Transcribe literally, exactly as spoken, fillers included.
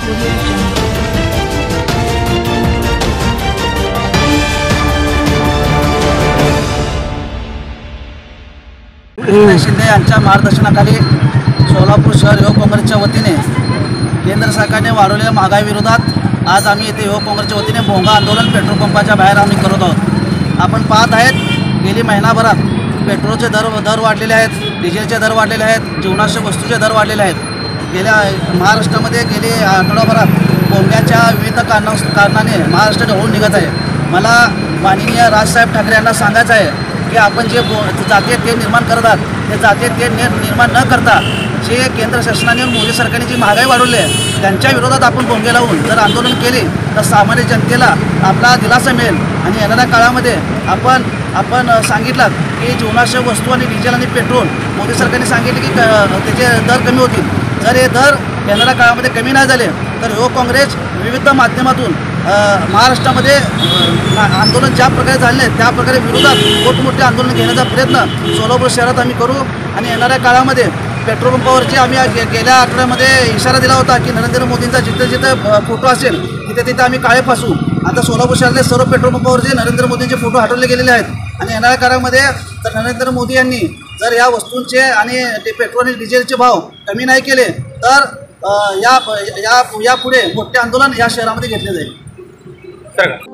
शिंदे यांच्या मार्गदर्शनाखाली सोलापूर शहर युवक काँग्रेसच्या वतीने केंद्र सरकारने वाढवलेल्या महागाई विरोधात आज आम्ही इथे युवक काँग्रेसच्या वतीने भोंगा आंदोलन पेट्रोल पंपाच्या बाहेर आम्ही करत आहोत। आपण पाहत आहेत गेली महिनाभरात पेट्रोलचे दर दर वाढलेले आहेत, डिझेलचे दर वाढलेले आहेत, जीवनावश्यक वस्तूचे दर वाढलेले आहेत। गेल्या महाराष्ट्रामध्ये गेली आठवडाभरात भोंग्याच्या विविध कारणा कारणाने महाराष्ट्र ढवळून निघत आहे। मला माननीय राजसाहेब ठाकरे यांना सांगायचं आहे की आपण जे जातीय तेढ निर्माण करत आहात ते जातीय तेढ निर्माण न करता जे केंद्र शासनाने मोदी सरकारने जी महागाई वाढवली आहे त्यांच्या विरोधात आपण भोंगे लावून जर आंदोलन केले तर सामान्य जनतेला आपला दिलासा मिळेल। आणि येणाऱ्या काळामध्ये आपण आपण सांगितलं की जीवनावश्यक वस्तू आणि डिझेल आणि पेट्रोल मोदी सरकारने सांगितले की त्याचे दर कमी होतील। जर हे दर येणाऱ्या काळामध्ये कमी नाही झाले तर युवक काँग्रेस विविध माध्यमातून महाराष्ट्रामध्ये आंदोलन ज्या प्रकारे झाले त्या प्रकारे विरोधात मोठमोठे आंदोलन घेण्याचा प्रयत्न सोलापूर शहरात आम्ही करू। आणि येणाऱ्या काळामध्ये पेट्रोल पंपावरची आम्ही गेल्या आठवड्यामध्ये इशारा दिला होता की नरेंद्र मोदींचा जिथे जिथे फोटो असेल तिथे तिथे आम्ही काळे फासू। आता सोलापूर शहरातले सर्व पेट्रोल पंपावरचे नरेंद्र मोदींचे फोटो हटवले गेलेले आहेत। आणि येणाऱ्या काळामध्ये तर नरेंद्र मोदी यांनी जर या वस्तूंचे आणि ते पेट्रोल आणि डिझेलचे भाव कमी नाही केले तर या या यापुढे मोठे आंदोलन या शहरामध्ये घेतले जाईल।